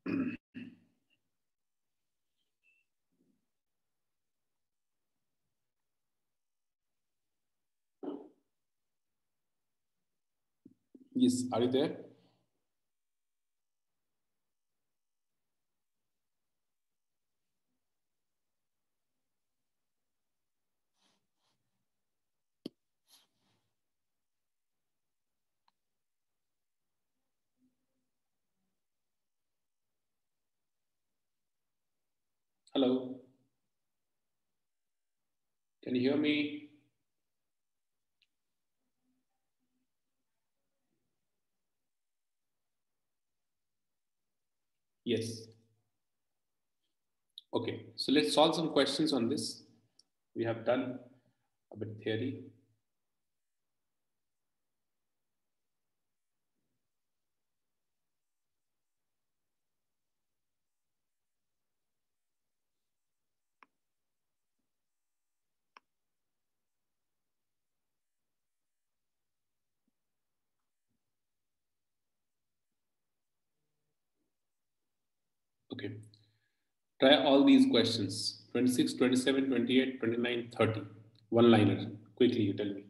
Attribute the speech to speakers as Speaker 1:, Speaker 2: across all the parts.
Speaker 1: Yes, are you there? Hello, can you hear me? Yes. Okay, so let's solve some questions on this. We have done a bit theory. Okay, try all these questions. 26, 27, 28, 29, 30. One liner. Quickly, you tell me.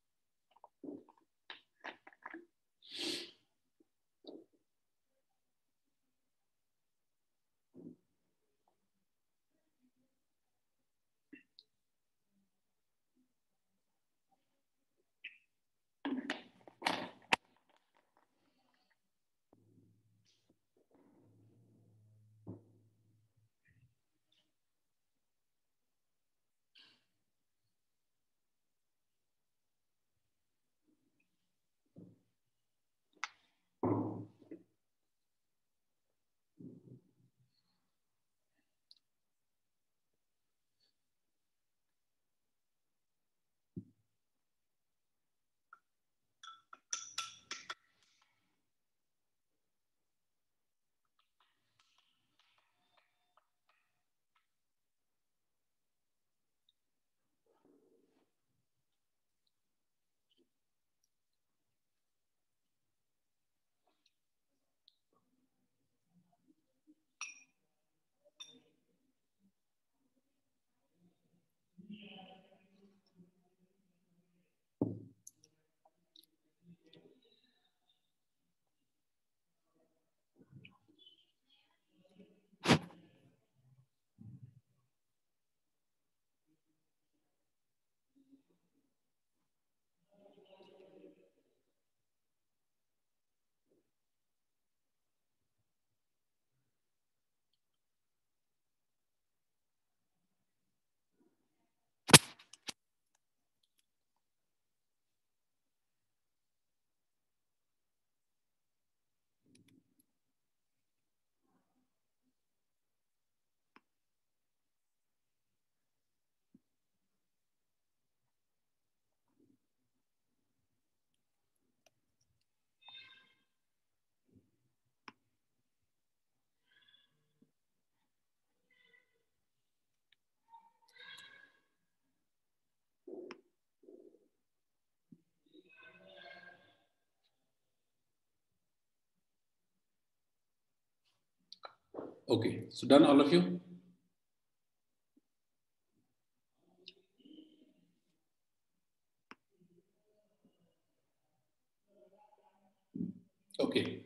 Speaker 1: Okay, so done all of you? Okay.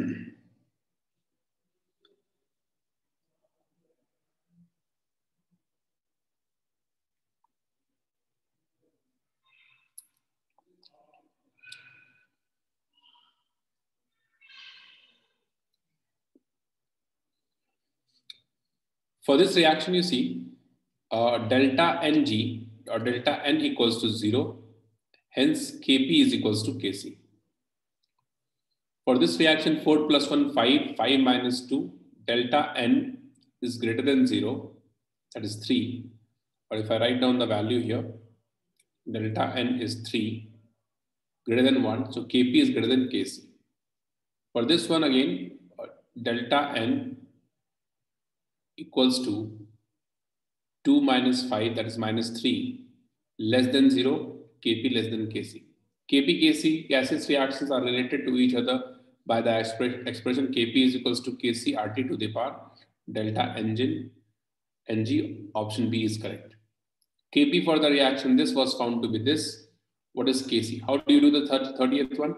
Speaker 1: For this reaction, you see delta Ng or delta N equals to 0. Hence, Kp is equals to Kc. For this reaction, 4 plus 1, 5, 5 minus 2, delta N is greater than 0, that is 3. Or if I write down the value here, delta N is 3, greater than 1, so Kp is greater than Kc. For this one again, delta N equals to 2 minus 5, that is minus 3, less than 0, Kp less than Kc. Kp, Kc gaseous reactions are related to each other by the expression Kp is equals to Kc RT to the power delta engine Ng. Option B is correct. Kp for the reaction, this was found to be this. What is Kc? How do you do the 30th one?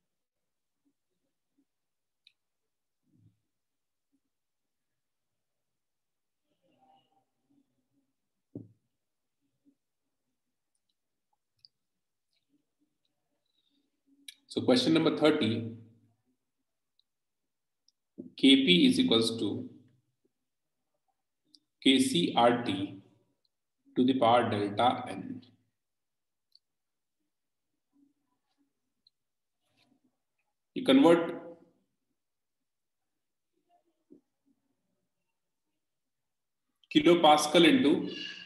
Speaker 1: So question number 30, Kp is equals to Kc RT to the power delta N. You convert kilopascal into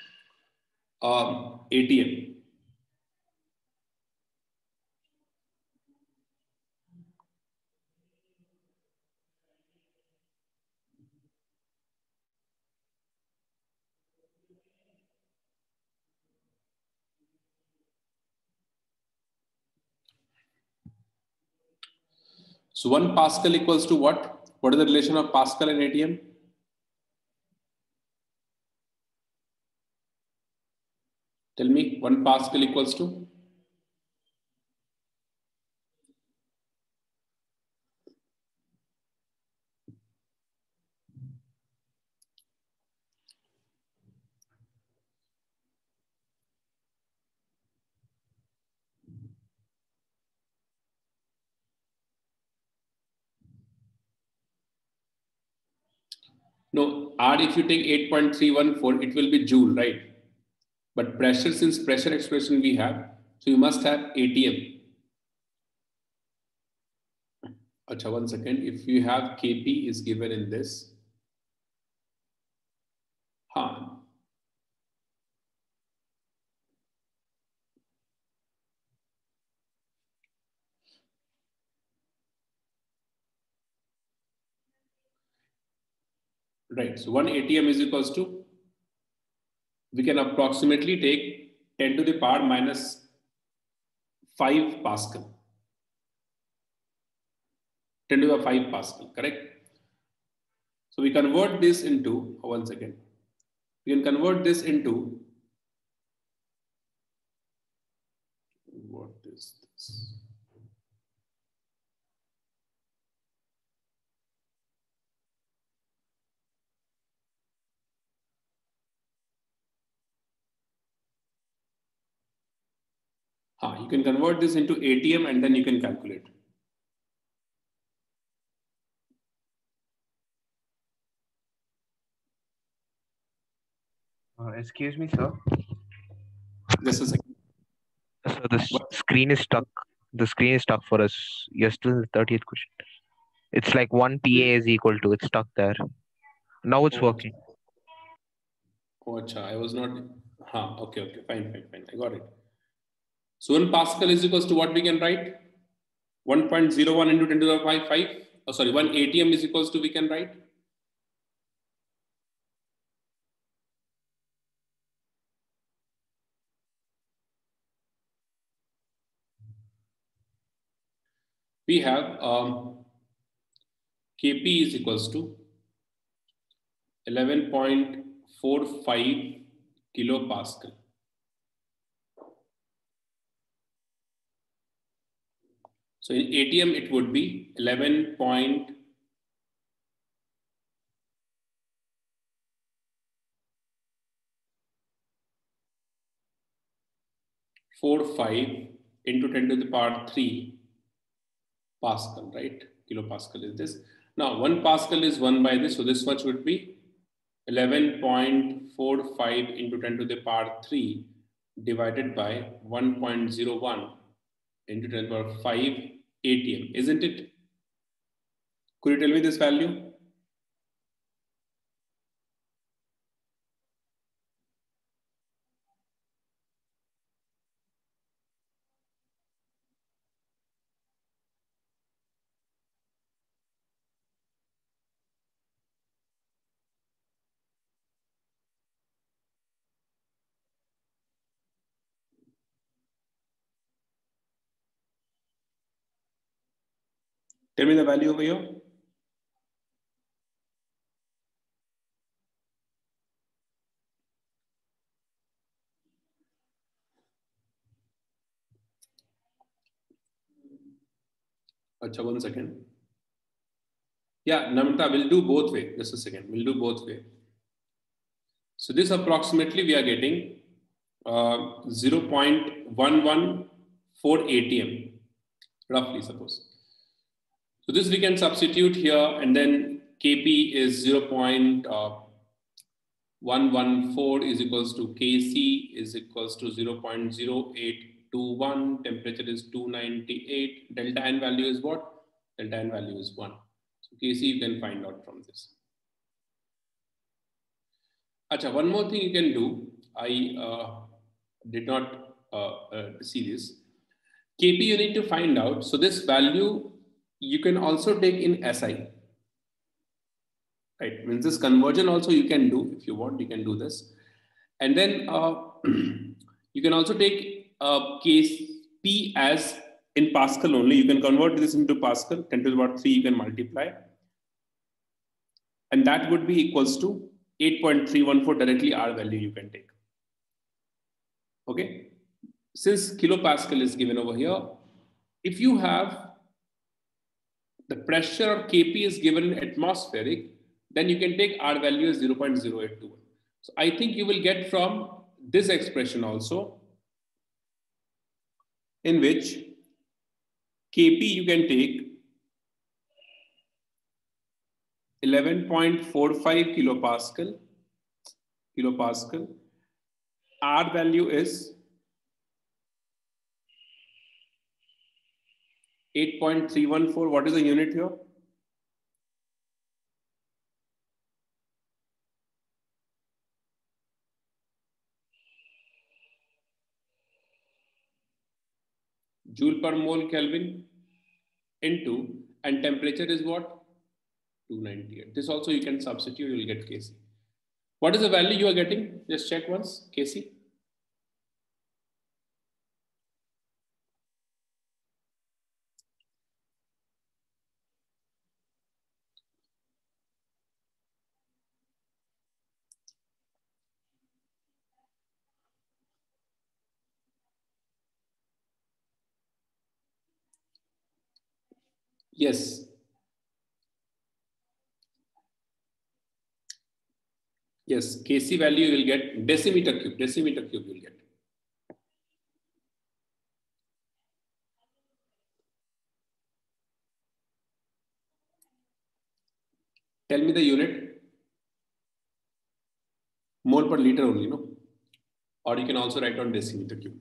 Speaker 1: ATM. So 1 Pascal equals to what? What is the relation of Pascal and ATM? Tell me, 1 Pascal equals to? No, R if you take 8.314, it will be joule, right? But pressure, since pressure expression we have, so you must have ATM. Acha, 1 second. If you have Kp is given in this, huh? Right. So 1 ATM is equals to, we can approximately take 10 to the power minus 5 Pascal. 10 to the 5 Pascal, correct? So we convert this into, 1 second. We can convert this into, what is this? You can convert this into ATM and then you can calculate.
Speaker 2: Excuse me, sir.
Speaker 1: Just a second.
Speaker 2: So the screen is stuck. The screen is stuck for us. You're still the 30th question. It's like 1 PA is equal to, it's stuck there. Now it's working.
Speaker 1: Oh, acha, I was not. Okay, fine. I got it. So 1 Pascal is equals to what we can write? 1.01 into 10 to the power 5. Oh, sorry, 1 ATM is equals to we can write. We have Kp is equals to 11.45 kilopascal. So in ATM, it would be 11.45 into 10 to the power 3 Pascal, right? Kilopascal is this. Now 1 Pascal is 1 by this, so this much would be 11.45 into 10 to the power 3 divided by 1.01 into 10 to the power 5 ATM, isn't it? Could you tell me this value? Tell me the value over here. Acha, 1 second. Yeah, Namita, we'll do both way. Just a second. We'll do both way. So this approximately we are getting 0.114 ATM, roughly suppose. So this we can substitute here, and then Kp is 0.114 is equals to Kc is equals to 0.0821. Temperature is 298. Delta N value is what? Delta N value is 1. So Kc you can find out from this. Acha, one more thing you can do. I did not see this. Kp you need to find out. So this value you can also take in SI. Right, means this conversion also you can do if you want. You can do this, and then you can also take Kp as in Pascal only. You can convert this into Pascal. 10 to the power 3 you can multiply, and that would be equals to 8.314 directly R value you can take. Okay, since kilopascal is given over here, if you have the pressure of Kp is given in atmospheric, then you can take R value as 0.0821. So I think you will get from this expression also, in which Kp you can take 11.45 kilopascal. R value is 8.314. What is the unit here? Joule per mole Kelvin into, and temperature is what? 298. This also you can substitute, you will get Kc. What is the value you are getting? Just check once, Kc. Yes. Yes, Kc value you will get decimeter cube you will get. Tell me the unit. Mole per liter only, no? Or you can also write down decimeter cube.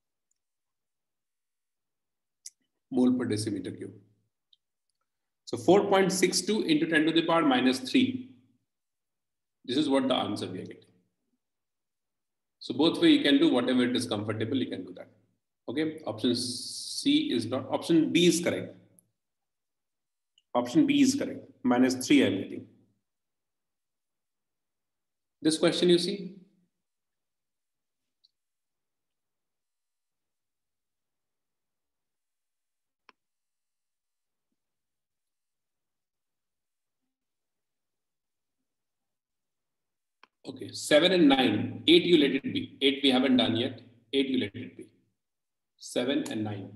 Speaker 1: Mole per decimeter cube. So 4.62 into 10 to the power minus 3. This is what the answer we are getting. So both way you can do whatever it is comfortable, you can do that. Okay, option C is not, option B is correct. Option B is correct. Minus 3 I am getting. This question you see? Okay, 7 and 9. 8 you let it be. 8 we haven't done yet. 8 you let it be. 7 and 9.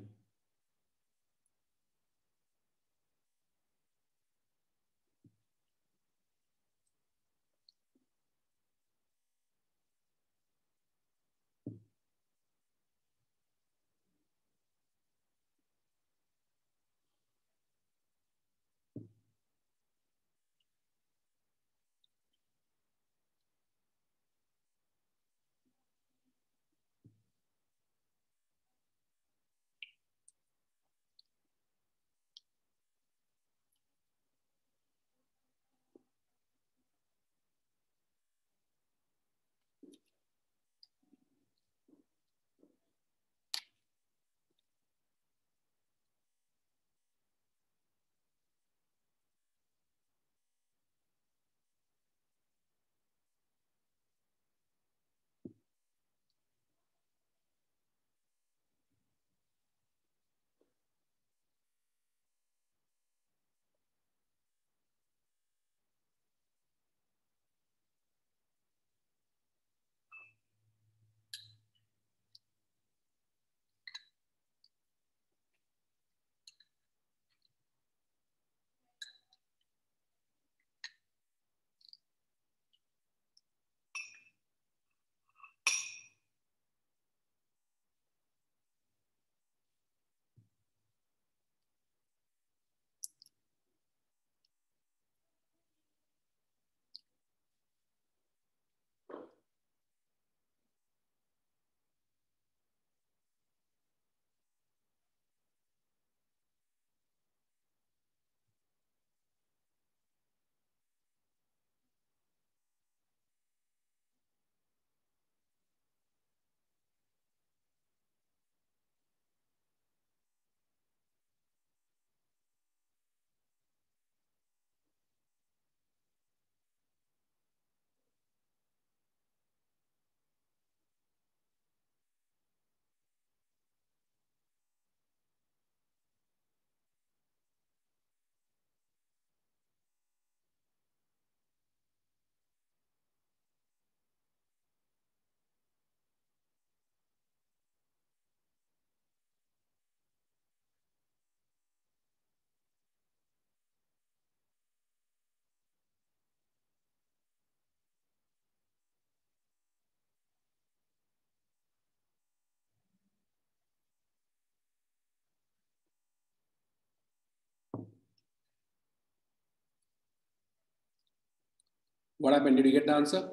Speaker 1: What happened? Did you get the answer?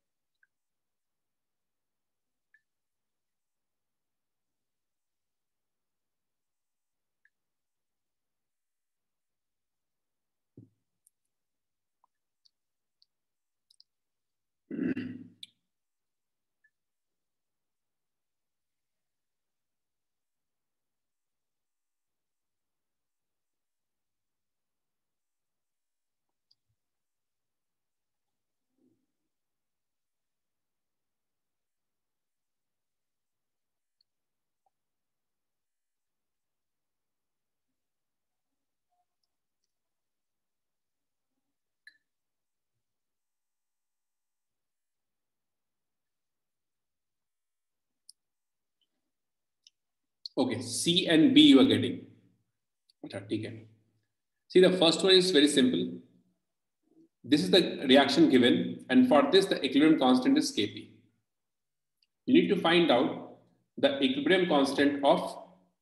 Speaker 1: Okay, C and B you are getting. Okay. See, the first one is very simple. This is the reaction given, and for this, the equilibrium constant is Kp. You need to find out the equilibrium constant of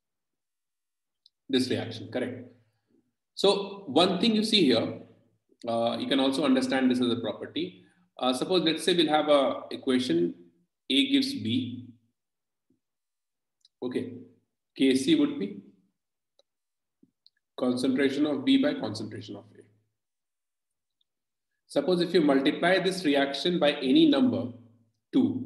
Speaker 1: this reaction, correct? So, one thing you see here, you can also understand this as a property. Suppose, let's say we'll have a equation A gives B. Okay, Kc would be concentration of B by concentration of A. Suppose if you multiply this reaction by any number, 2,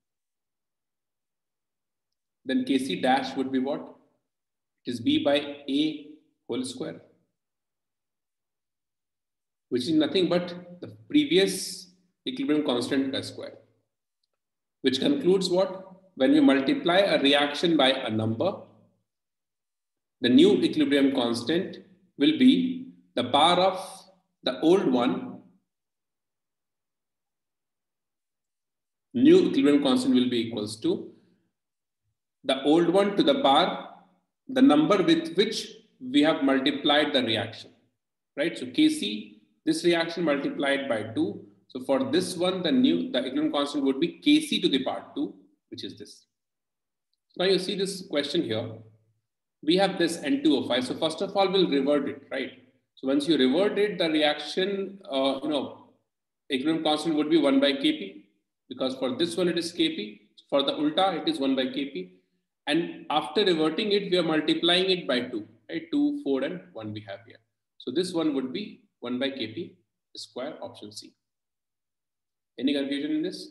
Speaker 1: then Kc dash would be what? It is B by A whole square, which is nothing but the previous equilibrium constant per square, which concludes what? When you multiply a reaction by a number, the new equilibrium constant will be the power of the old one. New equilibrium constant will be equals to the old one to the power, the number with which we have multiplied the reaction, right? So Kc, this reaction multiplied by 2. So for this one, the equilibrium constant would be Kc to the power 2, which is this. So now you see this question here. We have this N2O5. So first of all, we'll revert it, right? So once you revert it, the reaction, equilibrium constant would be 1 by Kp, because for this one it is Kp. For the ulta, it is 1 by Kp. And after reverting it, we are multiplying it by 2, right? 2, 4, and 1 we have here. So this one would be 1 by Kp square, option C. Any confusion in this?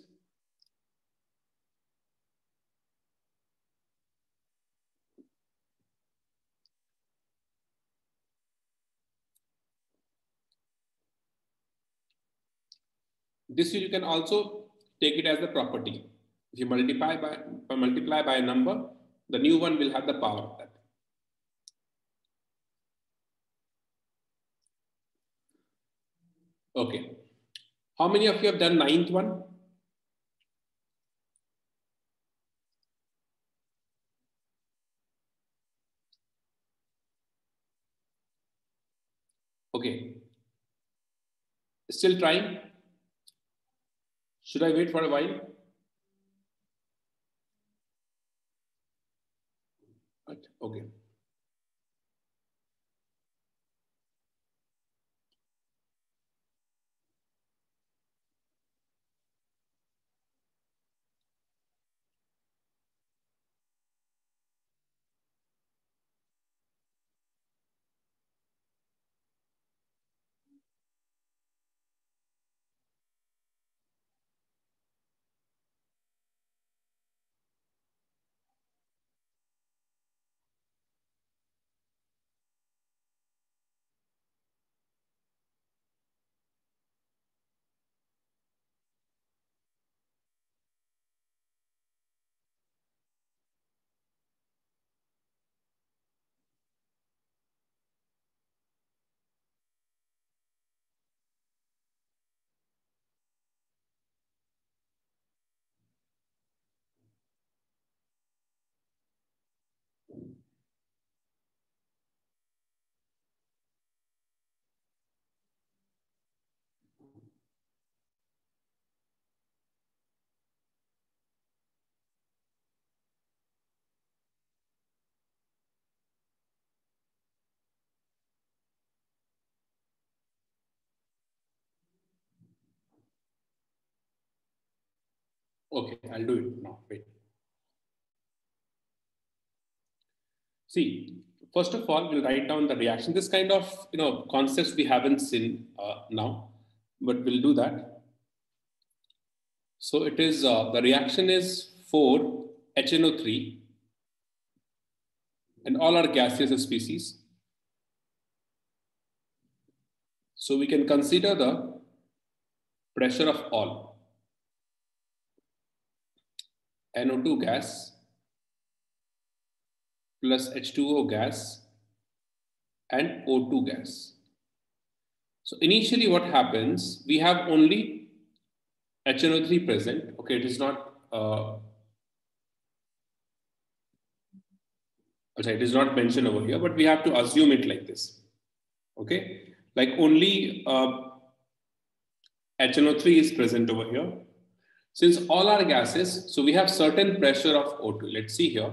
Speaker 1: This you can also take it as the property. If you multiply by a number, the new one will have the power of that. Okay. How many of you have done ninth one? Okay. Still trying? Should I wait for a while? Okay. Okay, I'll do it now. Wait. See, first of all, we'll write down the reaction. This kind of concepts we haven't seen now, but we'll do that. So it is the reaction is 4HNO3, and all are gaseous species. So we can consider the pressure of all. NO2 gas plus H2O gas and O2 gas. So initially what happens, we have only HNO3 present. Okay, it is not it is not mentioned over here, but we have to assume it like this. Okay, like only HNO3 is present over here. Since all are gases, so we have certain pressure of O2. Let's see here.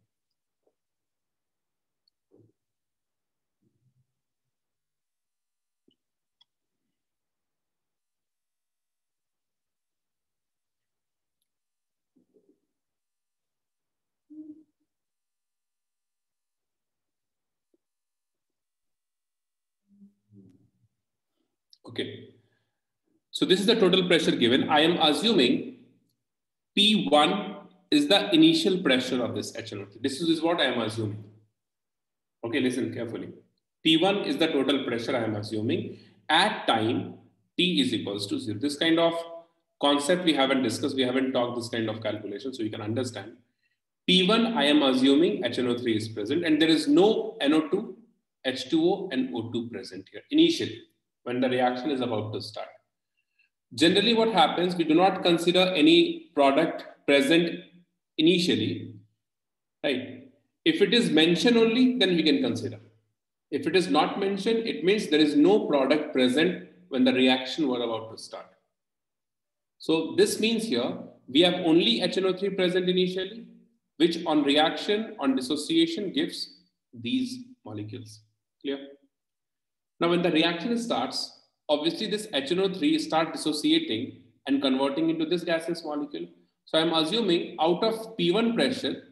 Speaker 1: Okay. So this is the total pressure given. I am assuming P1 is the initial pressure of this HNO3. This is what I am assuming. Okay, listen carefully. P1 is the total pressure I am assuming at time T is equals to 0. This kind of concept we haven't discussed. We haven't talked this kind of calculation, so you can understand. P1, I am assuming HNO3 is present and there is no NO2, H2O and O2 present here initially when the reaction is about to start. Generally what happens, we do not consider any product present initially, right? If it is mentioned only, then we can consider. If it is not mentioned, it means there is no product present when the reaction were about to start. So this means here, we have only HNO3 present initially, which on reaction, on dissociation gives these molecules. Clear? Now when the reaction starts, obviously this HNO3 start dissociating and converting into this gaseous molecule. So I'm assuming out of P1 pressure,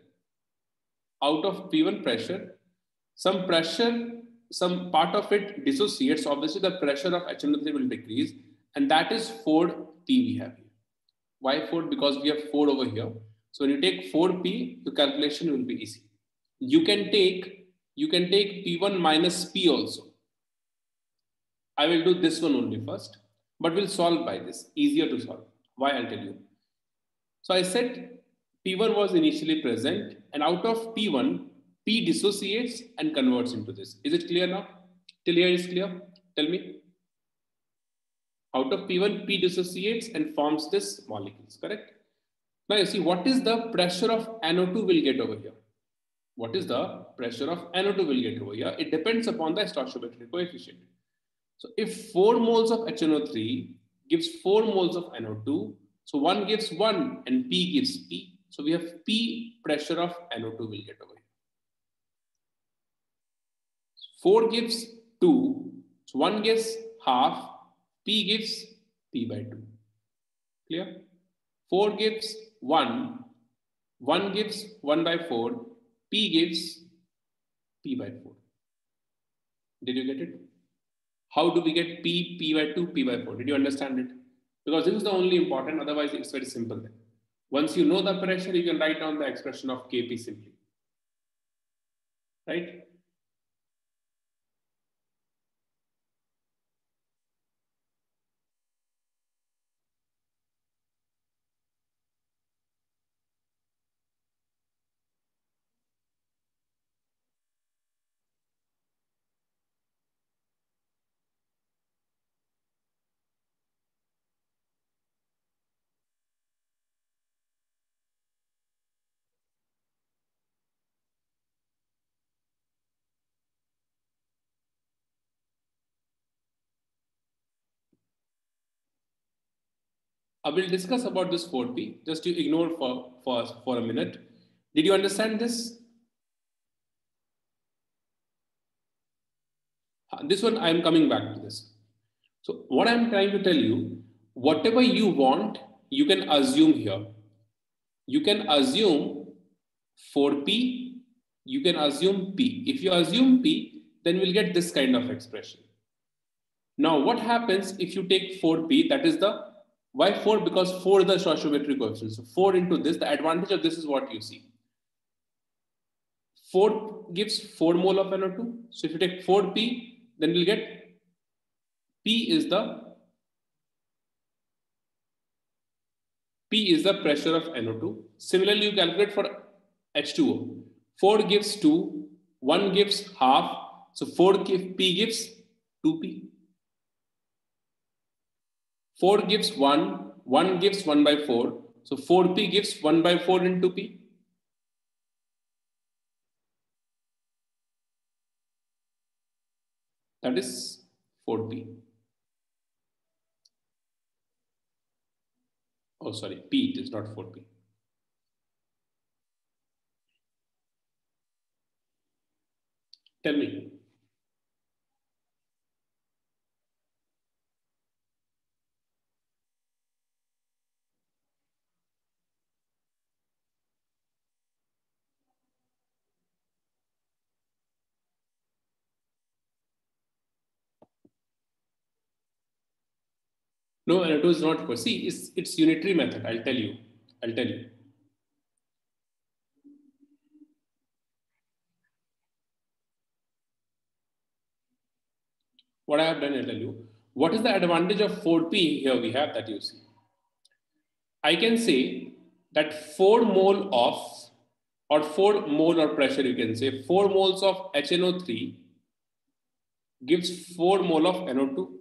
Speaker 1: some part of it dissociates. Obviously the pressure of HNO3 will decrease, and that is 4P we have here. Why 4? Because we have 4 over here. So when you take 4P, the calculation will be easy. You can take P1 minus P also. I will do this one only first, but we'll solve by this. Easier to solve. Why? I'll tell you. So I said P1 was initially present, and out of P1, P dissociates and converts into this. Is it clear now? Till here is clear? Tell me. Out of P1, P dissociates and forms this molecules, correct? Now you see, what is the pressure of NO2 will get over here? What is the pressure of NO2 will get over here? It depends upon the stoichiometric coefficient. So if 4 moles of HNO3 gives 4 moles of NO2, so 1 gives 1 and P gives P. So we have P pressure of NO2 will get over here. 4 gives 2, so 1 gives half, P gives P by 2. Clear? 4 gives 1, 1 gives 1 by 4, P gives P by 4. Did you get it? How do we get P by 2, P by 4? Did you understand it? Because this is the only important, otherwise it's very simple then. Once you know the pressure, you can write down the expression of Kp simply. Right? I will discuss about this 4P. Just to ignore for a minute. Did you understand this? This one, I am coming back to this. So what I'm trying to tell you, whatever you want, you can assume here. you can assume 4P, you can assume P. If you assume P, then we'll get this kind of expression. Now, what happens if you take 4P, that is the, why 4? Because 4 is the stoichiometric coefficient. So 4 into this, the advantage of this is what you see. 4 gives 4 mole of NO2. So if you take 4P, then we'll get P is the pressure of NO2. Similarly, you calculate for H2O. 4 gives 2, 1 gives half. So P gives 2P. 4 gives 1, 1 gives 1 by 4. So 4P gives 1 by 4 into P. That is 4P. Oh, sorry, P, it is not 4P. Tell me. No, NO2 is not for. See, it's unitary method. I'll tell you. What I have done, I'll tell you. What is the advantage of 4P here we have that you see? I can say that 4 mole of, or 4 mole or pressure, you can say 4 moles of HNO3 gives 4 mole of NO2.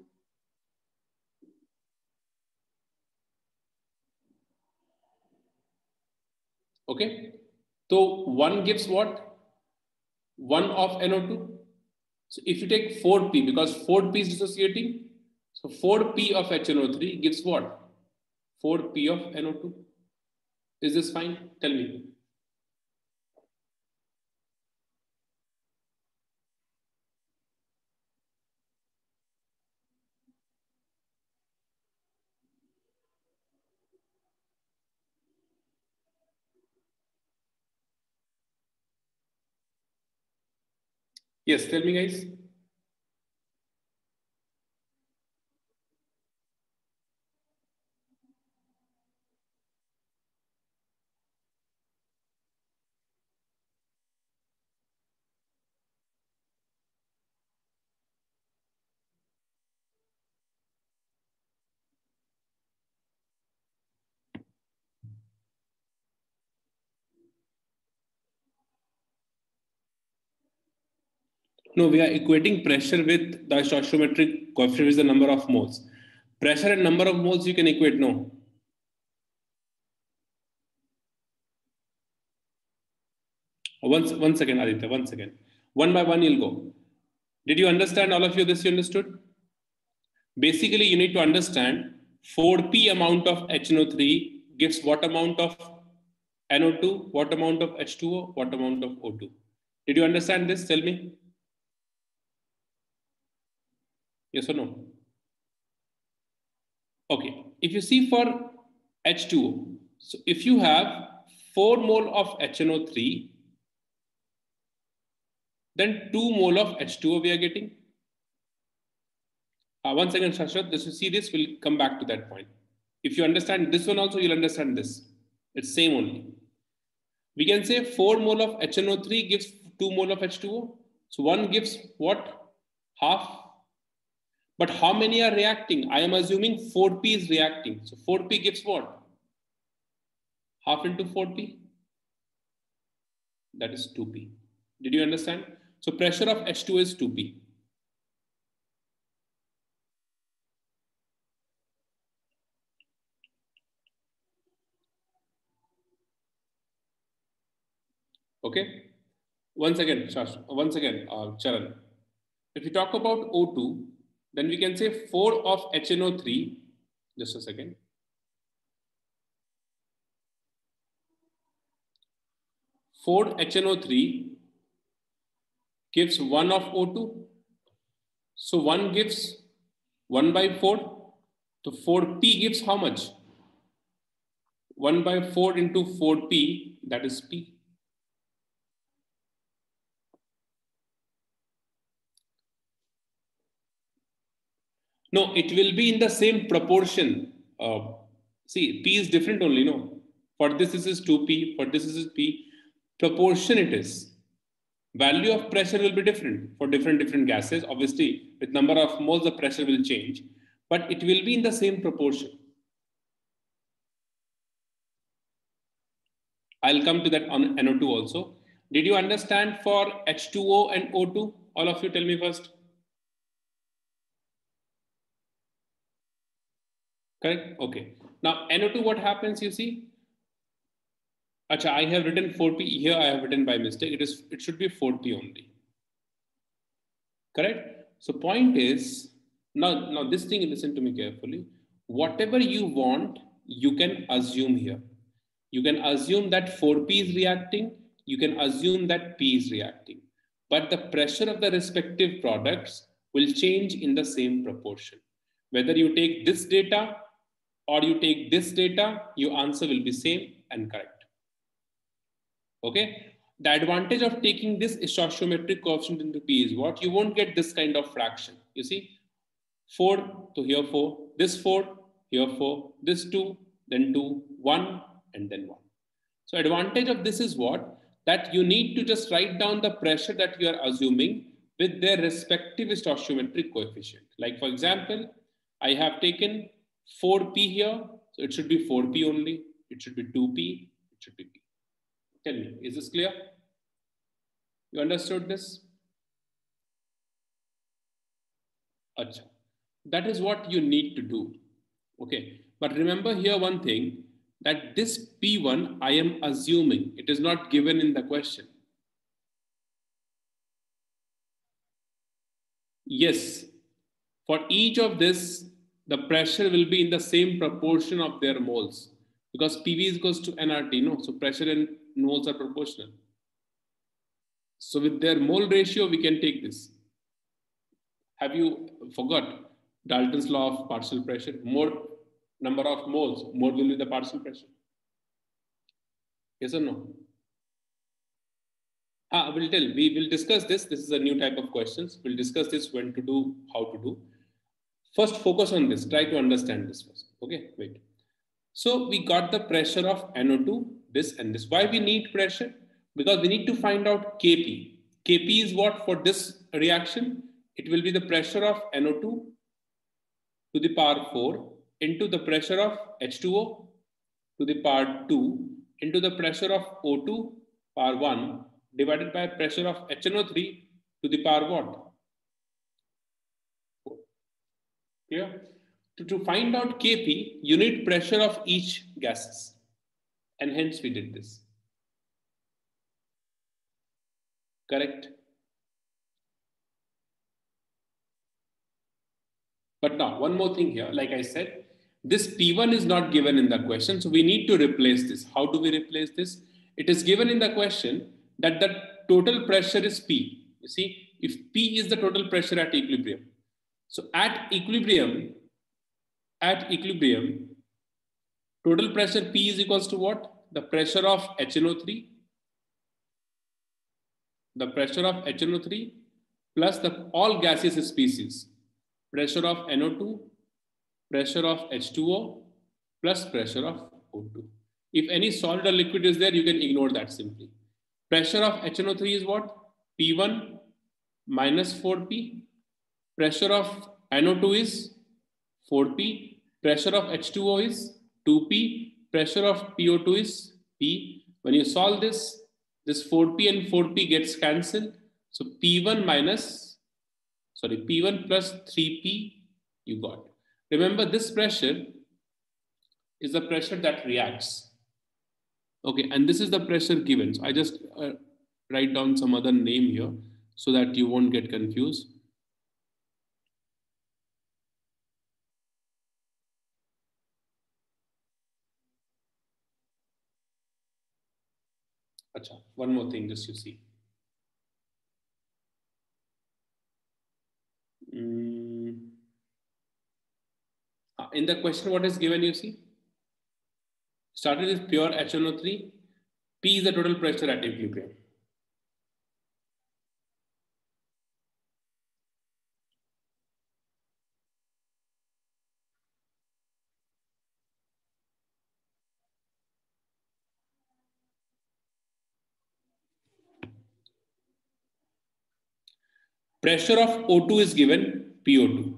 Speaker 1: Okay. So 1 gives what? 1 of NO2. So if you take 4P, because 4P is dissociating, so 4P of HNO3 gives what? 4P of NO2. Is this fine? Tell me. Yes, tell me, guys. No, we are equating pressure with the stoichiometric coefficient, which is the number of moles. Pressure and number of moles you can equate, no. One second, Aditya, 1 second. One by one, you'll go. Did you understand, all of you, this you understood? Basically, you need to understand 4P amount of HNO3 gives what amount of NO2, what amount of H2O, what amount of O2. Did you understand this? Tell me. Yes or no? Okay. If you see for H2O, so if you have 4 mole of HNO3, then 2 mole of H2O we are getting. 1 second, Shashwat, this you see this, we'll come back to that point. If you understand this one also, you'll understand this. It's same only. We can say 4 mole of HNO3 gives 2 mole of H2O. So 1 gives what? Half. But how many are reacting? I am assuming 4P is reacting. So 4P gives what? Half into 4P. That is 2P. Did you understand? So pressure of H2 is 2P. Okay. Once again, Charan. If you talk about O2, then we can say 4 of HNO3. Just a second. 4 HNO3 gives 1 of O2. So 1 gives 1 by 4. So 4P gives how much? 1 by 4 into 4p, that is P. No, it will be in the same proportion. See, P is different only, no? For this is 2p, for this is P. Proportion it is. Value of pressure will be different for different gases. Obviously, with number of moles, the pressure will change, but it will be in the same proportion. I'll come to that on NO2 also. Did you understand for H2O and O2? All of you tell me first. Correct? Okay. Now, NO2, what happens, you see? Acha, I have written 4p. Here I have written by mistake. It should be 4p only. Correct? So point is, now this thing, listen to me carefully. Whatever you want, you can assume here. You can assume that 4p is reacting. You can assume that p is reacting. But the pressure of the respective products will change in the same proportion. Whether you take this data or you take this data, your answer will be same and correct. Okay. The advantage of taking this stoichiometric coefficient into P is what? You won't get this kind of fraction. You see, 4 to here 4, this 4, here 4, this 2, then 2, 1, and then 1. So advantage of this is what? That you need to just write down the pressure that you are assuming with their respective stoichiometric coefficient. Like for example, I have taken 4p here, so it should be 4p only. It should be 2p, it should be p. Tell me, is this clear? You understood this? Achha. That is what you need to do. Okay. But remember here one thing, that this P1 I am assuming, it is not given in the question. Yes. For each of this, the pressure will be in the same proportion of their moles. Because PV is equals to nRT, no? So pressure and moles are proportional. So with their mole ratio, we can take this. Have you forgot Dalton's law of partial pressure? More number of moles, more will be the partial pressure. Yes or no? We'll tell. We will discuss this. This is a new type of questions. We'll discuss this when to do, how to do. First, focus on this. Try to understand this first. Okay, wait. So we got the pressure of NO2, this and this. Why we need pressure? Because we need to find out Kp. Kp is what for this reaction? It will be the pressure of NO2 to the power 4 into the pressure of H2O to the power 2 into the pressure of O2 power 1 divided by pressure of HNO3 to the power what? Clear? To find out Kp, you need pressure of each gases. And hence we did this. Correct? But now, one more thing here. Like I said, this P1 is not given in the question. So we need to replace this. How do we replace this? It is given in the question that the total pressure is P. You see, if P is the total pressure at equilibrium. So at equilibrium, total pressure P is equals to what? The pressure of HNO3, plus the all gaseous species, pressure of NO2, pressure of H2O, plus pressure of O2. If any solid or liquid is there, you can ignore that simply. Pressure of HNO3 is what? P1 minus 4P. Pressure of NO2 is 4P. Pressure of H2O is 2P. Pressure of PO2 is P. When you solve this, this 4P and 4P gets cancelled. So P1 plus 3P you got. Remember, this pressure is the pressure that reacts. Okay, and this is the pressure given. So I just write down some other name here so that you won't get confused. Achha, one more thing, just you see. In the question, what is given, you see? Started with pure HNO3. P is the total pressure at equilibrium. Pressure of O2 is given, PO2.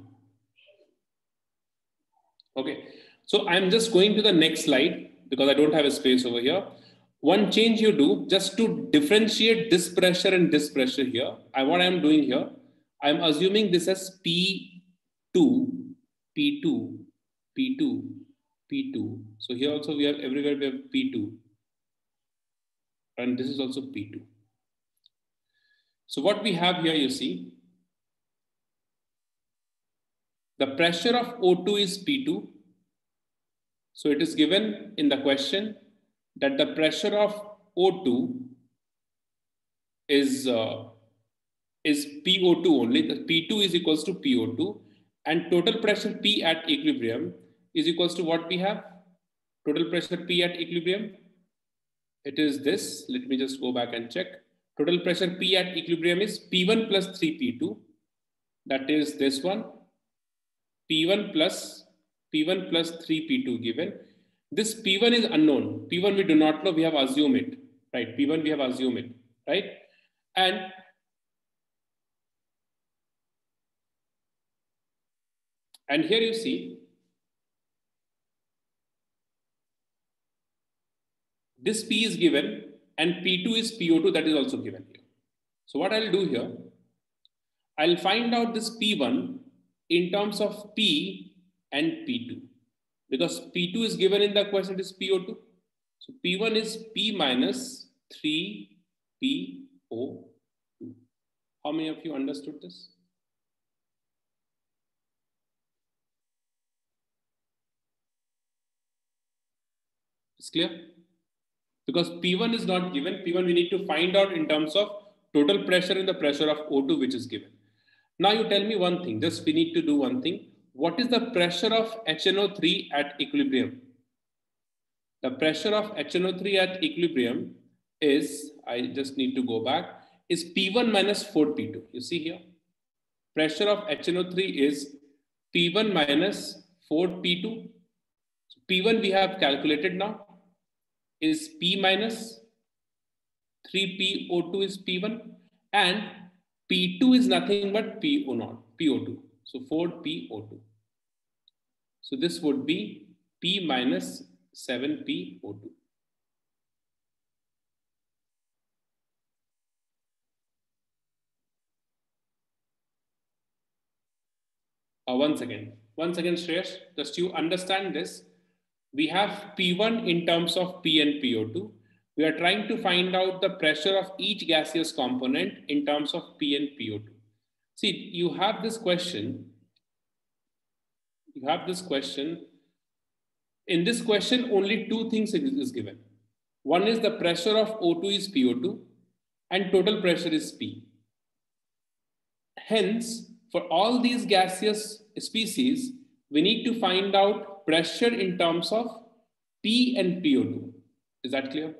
Speaker 1: Okay, so I'm just going to the next slide because I don't have a space over here. One change you do just to differentiate this pressure and this pressure here. What I'm doing here, I'm assuming this as P2, P2, P2, P2. So here also we have everywhere we have P2. And this is also P2. So what we have here, you see, the pressure of O2 is P2. So it is given in the question that the pressure of O2 is PO2 only. The P2 is equals to PO2, and total pressure P at equilibrium is equals to what we have? Total pressure P at equilibrium. It is this. Let me just go back and check. Total pressure P at equilibrium is P1 plus 3P2. That is this one. P1 plus 3P2 given. This P1 is unknown. P1 we do not know. We have assumed it. Right? P1 we have assumed it. Right? And here you see, this P is given and P2 is PO2, that is also given here. So what I'll do here, I'll find out this P1 in terms of P and P2. Because P2 is given in the question, it is PO2. So P1 is P minus 3PO2. How many of you understood this? It's clear? Because P1 is not given. P1 we need to find out in terms of total pressure and the pressure of O2 which is given. Now you tell me one thing, just we need to do one thing. What is the pressure of HNO3 at equilibrium? The pressure of HNO3 at equilibrium is, I just need to go back, is P1 minus 4P2. You see here, pressure of HNO3 is P1 minus 4P2. So P1 we have calculated now is P minus 3PO2 is P1 and P2 is nothing but PO2. So 4PO2. So this would be P minus 7PO2. Once again, Shreyash, just you understand this. We have P1 in terms of P and PO2. We are trying to find out the pressure of each gaseous component in terms of P and PO2. See, you have this question. In this question, only two things is given. One is the pressure of O2 is PO2 and total pressure is P. Hence, for all these gaseous species, we need to find out pressure in terms of P and PO2. Is that clear?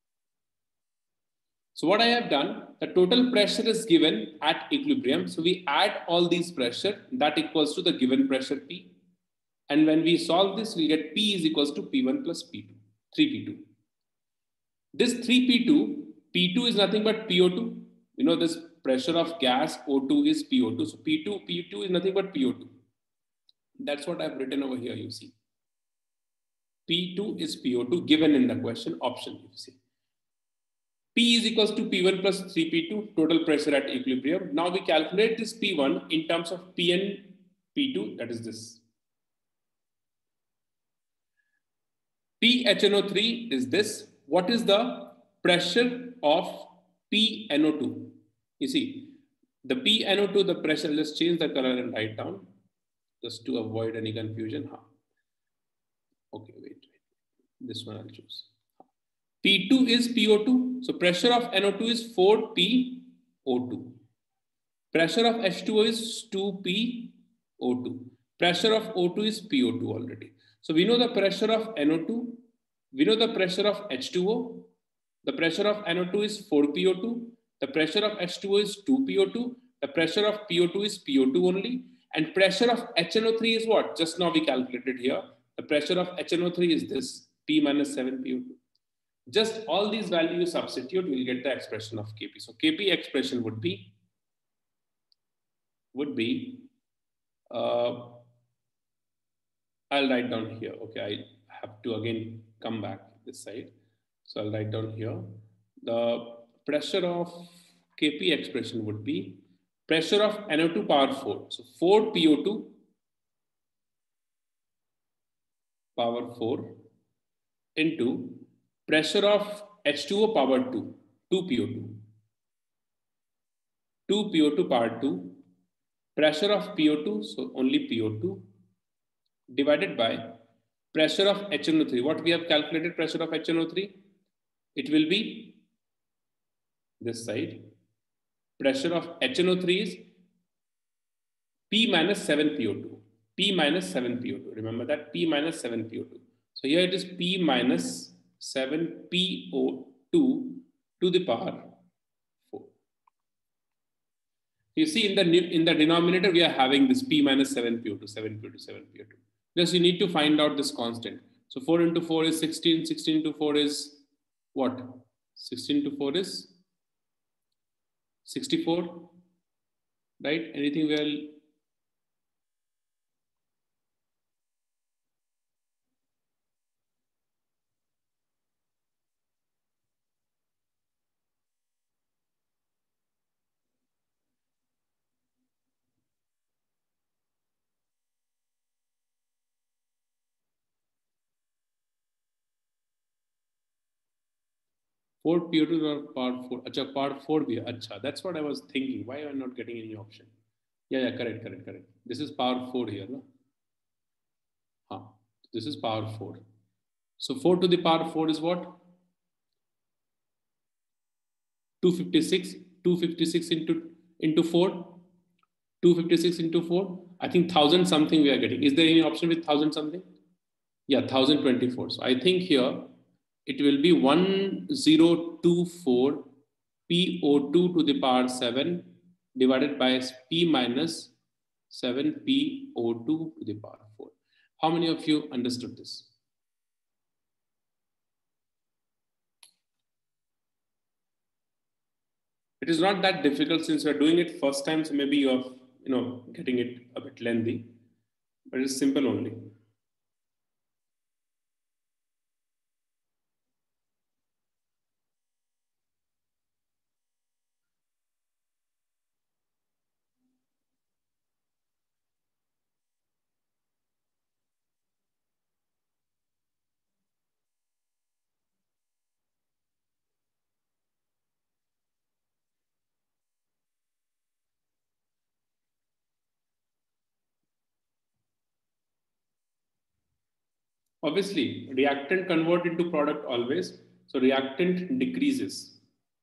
Speaker 1: So what I have done, the total pressure is given at equilibrium. So we add all these pressure, that equals to the given pressure P. And when we solve this, we get P is equals to P1 plus P2, 3P2. This 3P2, P2 is nothing but PO2. You know, this pressure of gas O2 is PO2. So P2 is nothing but PO2. That's what I've written over here, you see. P2 is PO2 given in the question option, you see. P is equals to P1 plus 3P2, total pressure at equilibrium. Now we calculate this P1 in terms of P and P2, that is this. PHNO3 is this. What is the pressure of PNO2? You see, the PNO2, the pressure, let's change the color and write down just to avoid any confusion. Okay, wait. This one I'll choose. P2 is PO2. So pressure of NO2 is 4PO2. Pressure of H2O is 2PO2. Pressure of O2 is PO2 already. So we know the pressure of NO2 We know the pressure of H2O. The pressure of NO2 is 4PO2. The pressure of H2O is 2PO2. The pressure of PO2 is PO2 only. And pressure of HNO3 is what? Just now we calculated here. The pressure of HNO3 is this, P minus 7PO2. Just all these values substitute, we'll get the expression of Kp. So Kp expression would be I'll write down here. Okay, I have to again come back this side. So I'll write down here. The pressure of Kp expression would be pressure of NO2 power 4. So 4 PO2 power 4 into pressure of H2O power 2, 2 PO2. 2 PO2 power 2, pressure of PO2, so only PO2, divided by pressure of HNO3. What we have calculated pressure of HNO3? It will be this side. Pressure of HNO3 is P minus 7 PO2. P minus 7 PO2. Remember that? P minus 7 PO2. So here it is P minus 7 PO2 to the power 4. You see in the denominator we are having this P minus 7 PO2, 7 PO2, 7 PO2. Just you need to find out this constant. So 4 into 4 is 16. 16 into 4 is what? 16 into 4 is 64. Right? Anything well? 4 PO2 or power 4. Acha, power 4 bhi. Acha, that's what I was thinking. Why am I not getting any option? Yeah, correct. This is power 4 here, no? This is power 4. So 4 to the power 4 is what? 256. 256 into 4. 256 into 4. I think 1000 something we are getting. Is there any option with 1000 something? Yeah, 1024. So I think here it will be 1024 PO2 to the power 7 divided by P minus 7 PO2 to the power 4. How many of you understood this? It is not that difficult since you are doing it first time, so maybe you are getting it a bit lengthy, but it's simple only. Obviously, reactant convert into product always. So reactant decreases.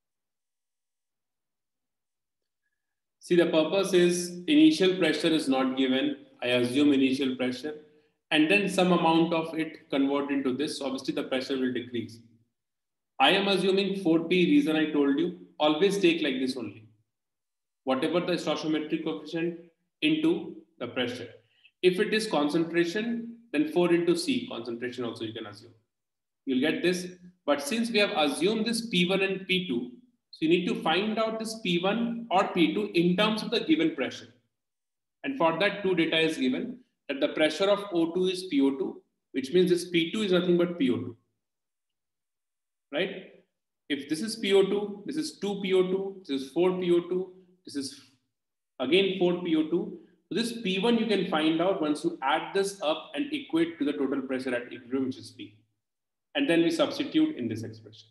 Speaker 1: See, the purpose is initial pressure is not given. I assume initial pressure. And then some amount of it convert into this. So obviously, the pressure will decrease. I am assuming 4P, reason I told you, always take like this only. Whatever the stoichiometric coefficient into the pressure. If it is concentration, then 4 into C, concentration also you can assume. You'll get this. But since we have assumed this P1 and P2, so you need to find out this P1 or P2 in terms of the given pressure. And for that, two data is given that the pressure of O2 is PO2, which means this P2 is nothing but PO2. Right? If this is PO2, this is 2 PO2, this is 4 PO2, this is again 4 PO2. So this P1 you can find out once you add this up and equate to the total pressure at equilibrium, which is P. And then we substitute in this expression.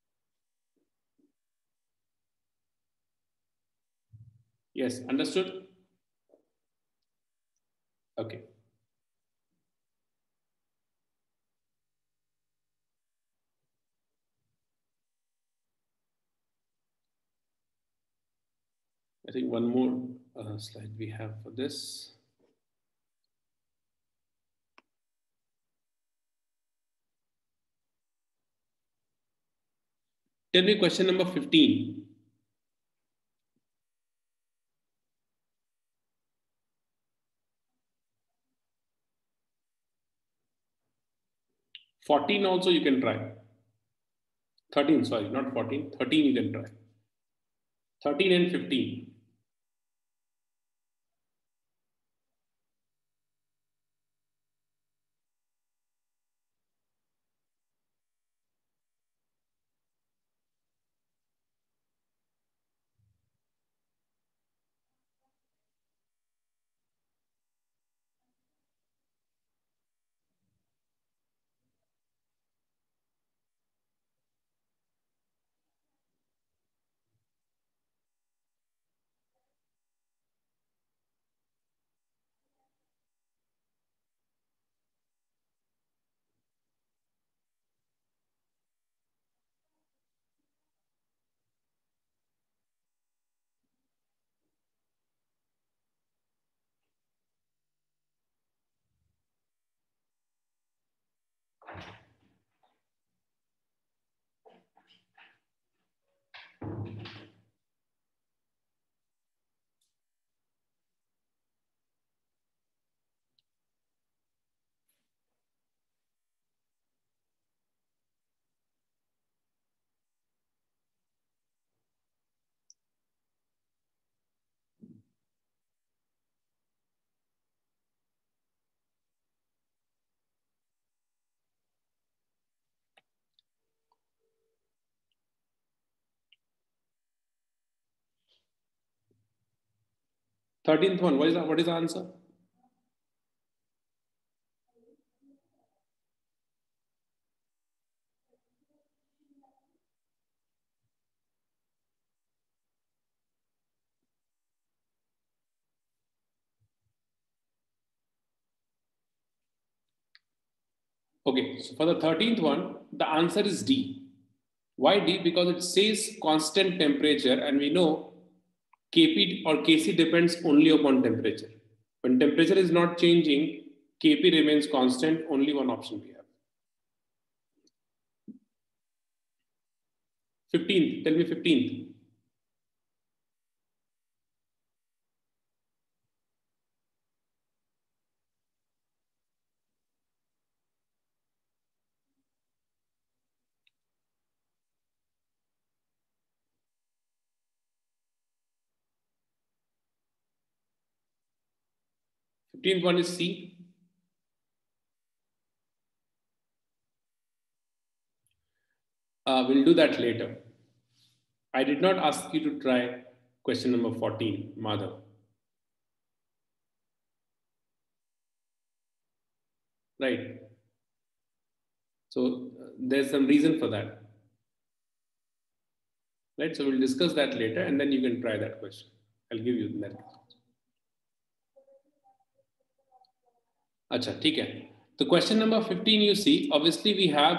Speaker 1: Yes, understood? Okay. I think one more slide we have for this. Tell me question number 15. (14) also you can try. 13, sorry, not 14. 13 you can try. 13 and 15. Thirteenth one, what is the answer? Okay, so for the 13th one, the answer is D. Why D? Because it says constant temperature, and we know Kp or Kc depends only upon temperature. When temperature is not changing, Kp remains constant. Only one option we have. 15th, tell me 15th. Fifteenth one is C. We'll do that later. I did not ask you to try question number 14, Madhav. Right. So there's some reason for that. Right. So we'll discuss that later, and then you can try that question. I'll give you that. Acha, ठीक है. The question number 15 you see, obviously we have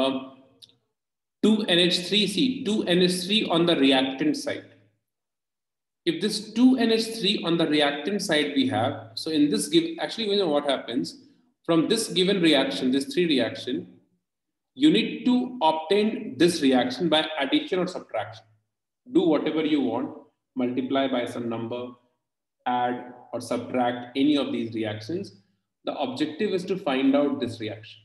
Speaker 1: 2NH3, 2NH3 on the reactant side. If this 2NH3 on the reactant side we have, so in this actually you know what happens, from this given reaction, this 3 reaction, you need to obtain this reaction by addition or subtraction. Do whatever you want, multiply by some number, add or subtract any of these reactions. The objective is to find out this reaction.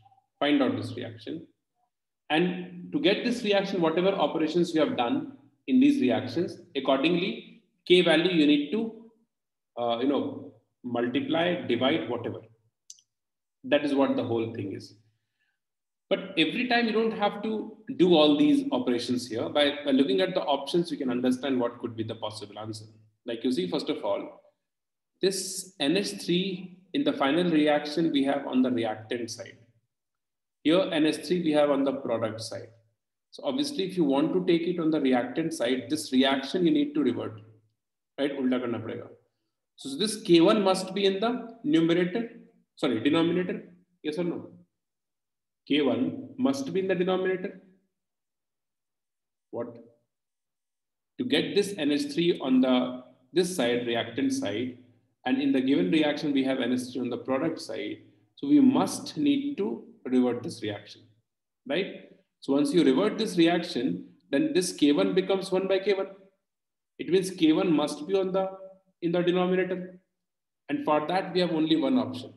Speaker 1: And to get this reaction, whatever operations you have done in these reactions, accordingly, K value you need to multiply, divide, whatever. That is what the whole thing is. But every time you don't have to do all these operations here. By looking at the options, you can understand what could be the possible answer. Like you see, first of all, this NH3 in the final reaction we have on the reactant side. Here NH3 we have on the product side. So obviously if you want to take it on the reactant side, this reaction you need to revert, right? Ulta karna padega. So this K1 must be in the denominator. Yes or no? K1 must be in the denominator. What? To get this NH3 on this side, reactant side, and in the given reaction we have NH3 on the product side, so we must need to revert this reaction, right? So once you revert this reaction, then this K1 becomes 1 by K1. It means K1 must be in the denominator. And for that, we have only one option.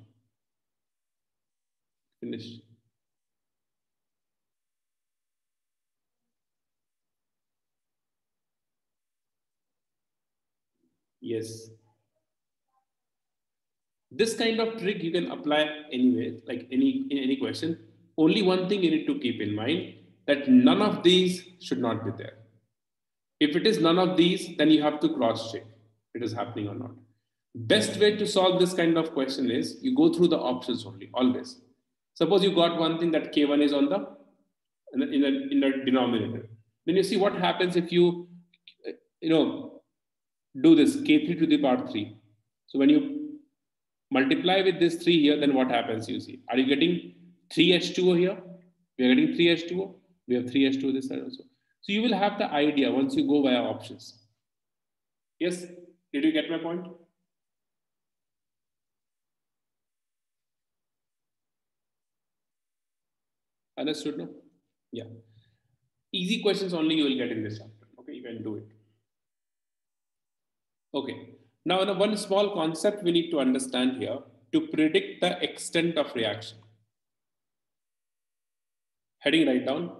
Speaker 1: Finish. Yes. This kind of trick you can apply anyway, like in any question. Only one thing you need to keep in mind, that none of these should not be there. If it is none of these, then you have to cross check it is happening or not. Best way to solve this kind of question is you go through the options only, always. Suppose you got one thing that K1 is on in the denominator. Then you see what happens if you do this K3 to the power 3. So when you multiply with this 3 here, then what happens? You see, are you getting 3H2O here? We are getting 3H2O. We have 3H2O this side also. So you will have the idea once you go via options. Yes? Did you get my point? Understood, no? Yeah. Easy questions only you will get in this chapter. Okay, you can do it. Okay. Now, one small concept we need to understand here to predict the extent of reaction. Heading right down.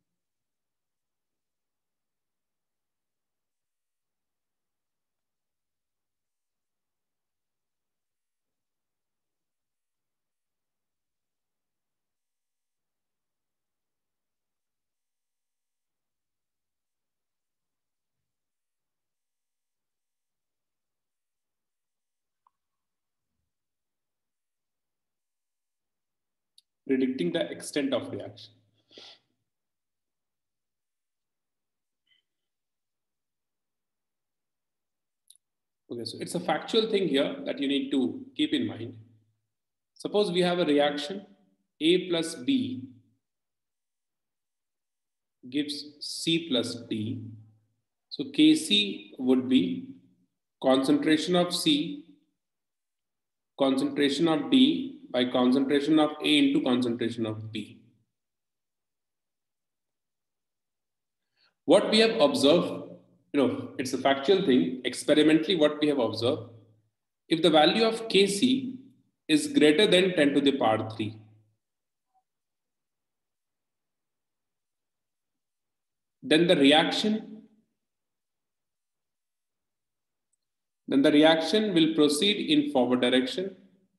Speaker 1: Predicting the extent of reaction. Okay, so it's a factual thing here that you need to keep in mind. Suppose we have a reaction A plus B gives C plus D. So Kc would be concentration of C, concentration of D by concentration of A into concentration of B. What we have observed, it's a factual thing. Experimentally, what we have observed, if the value of Kc is greater than 10 to the power 3, then the reaction will proceed in forward direction.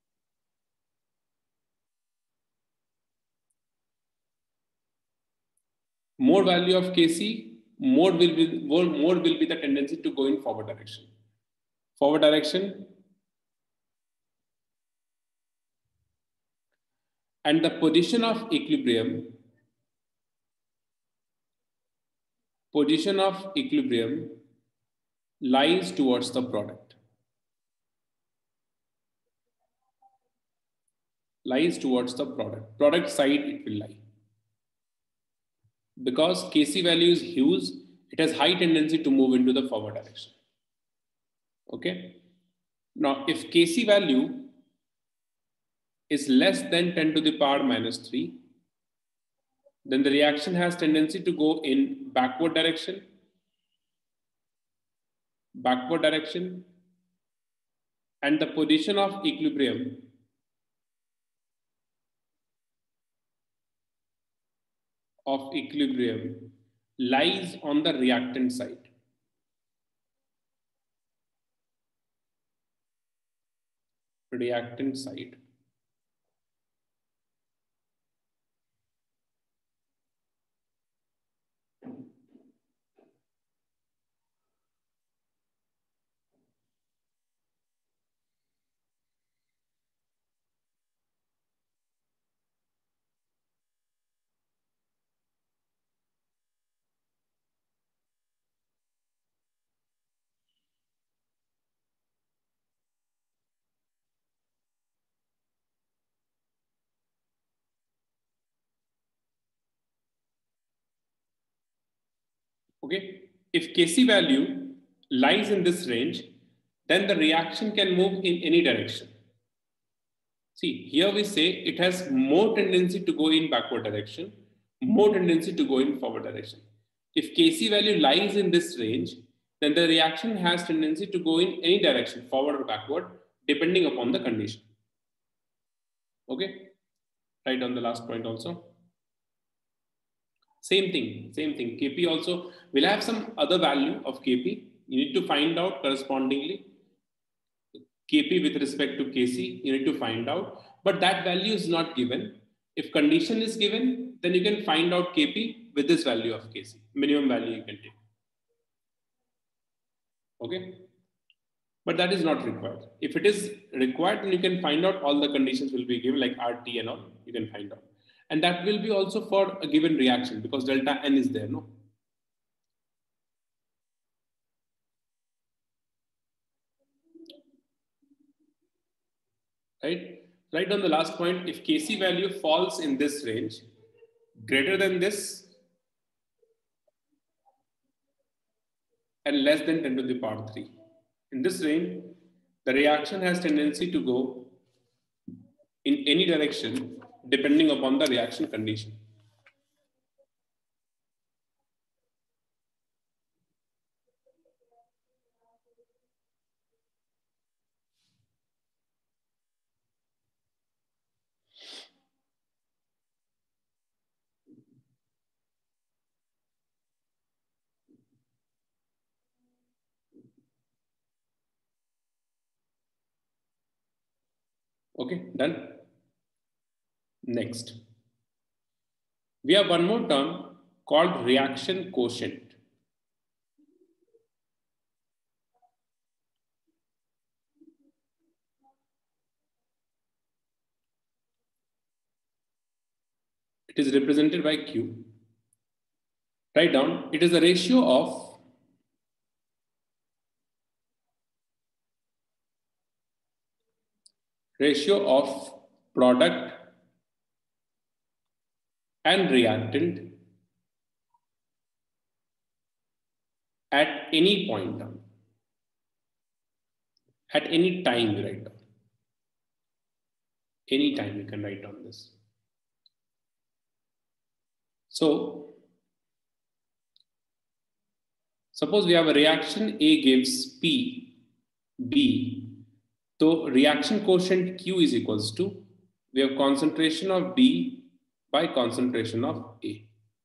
Speaker 1: More value of Kc, more will be the tendency to go in forward direction. Forward direction. And the position of equilibrium lies towards the product. Lies towards the product. Product side it will lie. Because Kc value is huge, it has high tendency to move into the forward direction. Okay. Now, if Kc value is less than 10 to the power minus 3, then the reaction has tendency to go in backward direction, and the position of equilibrium lies on the reactant side. Okay, if Kc value lies in this range, then the reaction can move in any direction. See, here we say it has more tendency to go in backward direction, more tendency to go in forward direction. If Kc value lies in this range, then the reaction has tendency to go in any direction, forward or backward, depending upon the condition. Okay, right on the last point also. Same thing. Kp also will have some other value of Kp. You need to find out correspondingly. Kp with respect to Kc, you need to find out, but that value is not given. If condition is given, then you can find out Kp with this value of Kc, minimum value you can take. Okay, but that is not required. If it is required, then you can find out all the conditions will be given, like RT and all, you can find out. And that will be also for a given reaction because delta N is there, no? Right on the last point, if Kc value falls in this range, greater than this and less than 10 to the power 3. In this range, the reaction has tendency to go in any direction depending upon the reaction condition. Okay, done. Next, we have one more term called reaction quotient. It is represented by Q. Write down, it is the ratio of product and reactant at any point, at any time, you write down. Any time you can write down this. So, suppose we have a reaction A gives P, B. So reaction quotient Q is equals to, we have concentration of B by concentration of A.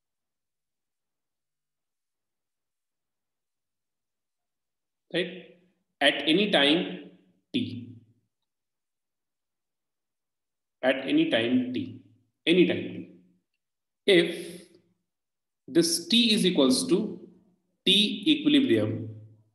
Speaker 1: Right? At any time T. At any time T. Any time T. If this T is equals to T equilibrium,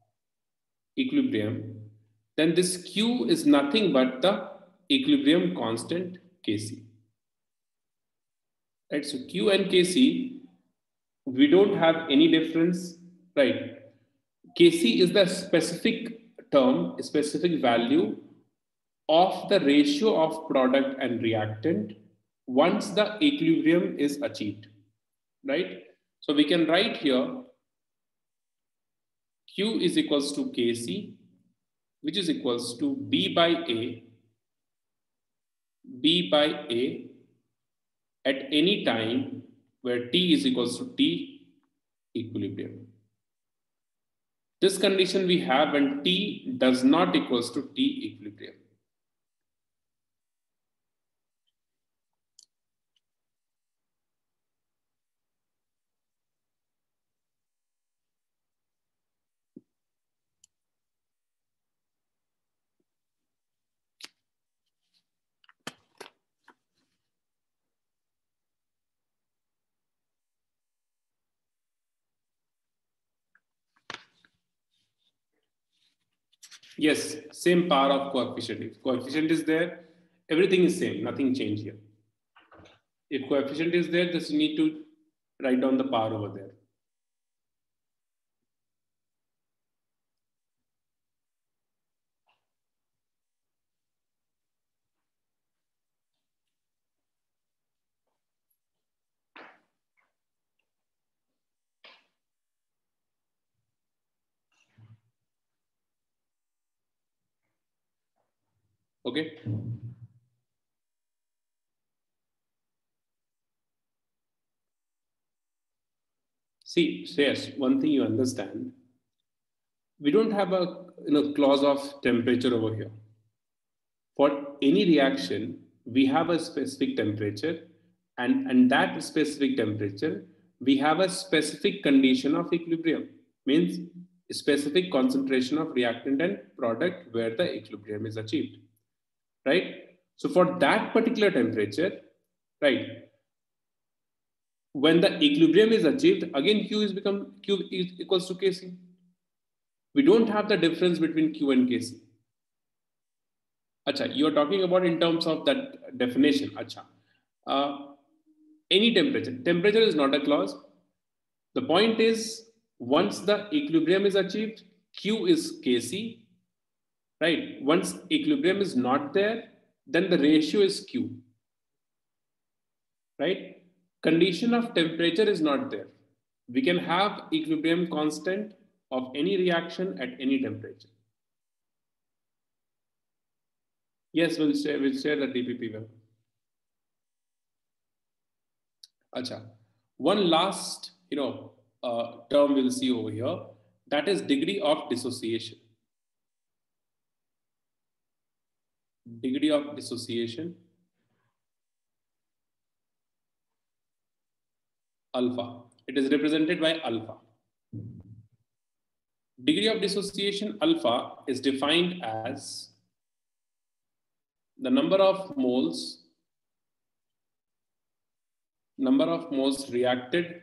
Speaker 1: then this Q is nothing but the equilibrium constant Kc. Right, so Q and Kc, we don't have any difference, right? Kc is the specific term, specific value of the ratio of product and reactant once the equilibrium is achieved, right? So we can write here Q is equals to Kc, which is equals to B by A at any time where T is equals to T equilibrium. This condition we have when T does not equals to T equilibrium. Yes, same power of coefficient. If coefficient is there, everything is same, nothing changed here. If coefficient is there, just you need to write down the power over there. Okay. See, Shreyas, one thing you understand, we don't have a clause of temperature over here. For any reaction, we have a specific temperature, and that specific temperature, we have a specific condition of equilibrium, means specific concentration of reactant and product where the equilibrium is achieved, right? So for that particular temperature, right, when the equilibrium is achieved, again Q is equals to Kc. We don't have the difference between Q and Kc. Acha, you are talking about in terms of that definition. Acha. Any temperature. Temperature is not a clause. The point is, once the equilibrium is achieved, Q is Kc, right? Once equilibrium is not there, then the ratio is Q, right? Condition of temperature is not there. We can have equilibrium constant of any reaction at any temperature. Yes, we'll share the DPP well. Acha. One last, term we'll see over here. That is degree of dissociation. Degree of dissociation. Alpha. It is represented by alpha. Degree of dissociation alpha is defined as the number of moles reacted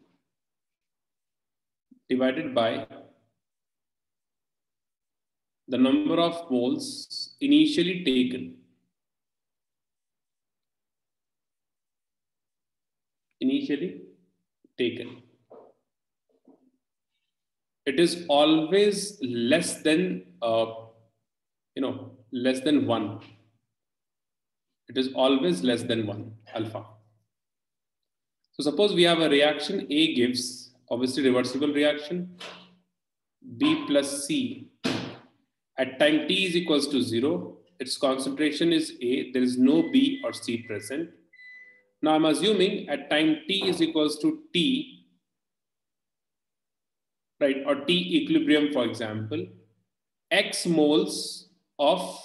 Speaker 1: divided by the number of moles initially taken. It is always less than less than 1. It is always less than 1 alpha. So suppose we have a reaction A gives, obviously reversible reaction, B plus C. At time T is equals to 0, its concentration is A, there is no B or C present. Now I'm assuming at time T is equals to T, right, or T equilibrium, for example, X moles of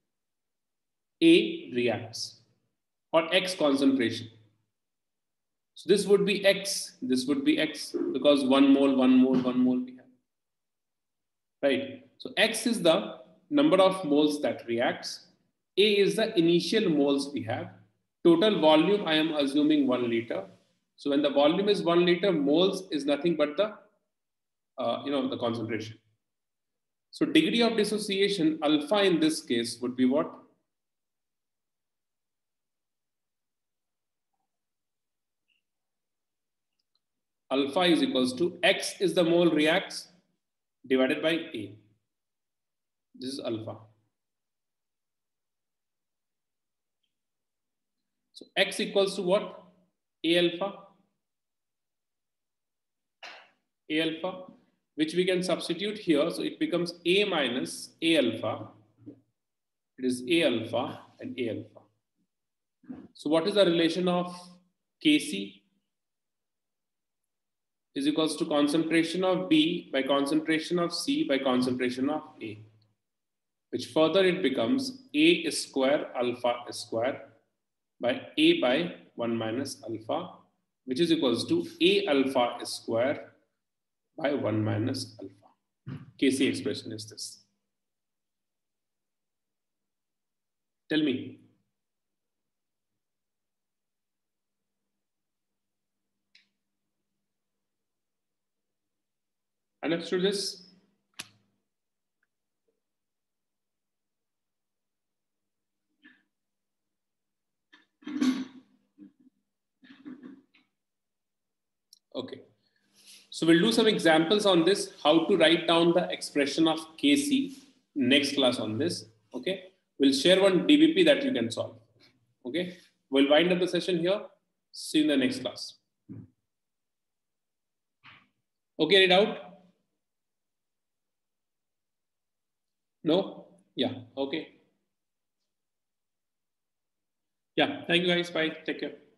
Speaker 1: A reacts, or X concentration. So this would be X, this would be X, because 1 mole we have, right? So X is the number of moles that reacts. A is the initial moles we have. Total volume, I am assuming 1 liter. So when the volume is 1 liter, moles is nothing but the, the concentration. So degree of dissociation, alpha in this case would be what? Alpha is equals to X is the mole reacts divided by A. This is alpha. So X equals to what? A alpha. A alpha, which we can substitute here. So it becomes A minus A alpha. It is A alpha and A alpha. So what is the relation of Kc? Is equals to concentration of B by concentration of C by concentration of A, which further it becomes A square alpha square by A by 1 minus alpha, which is equals to A alpha square by 1 minus alpha. Kc expression is this. Tell me. Understood this? Okay. So we'll do some examples on this, how to write down the expression of Kc next class on this. Okay. We'll share one DBP that you can solve. Okay. We'll wind up the session here. See you in the next class. Okay, read out. No? Yeah, okay. Yeah, thank you guys. Bye. Take care.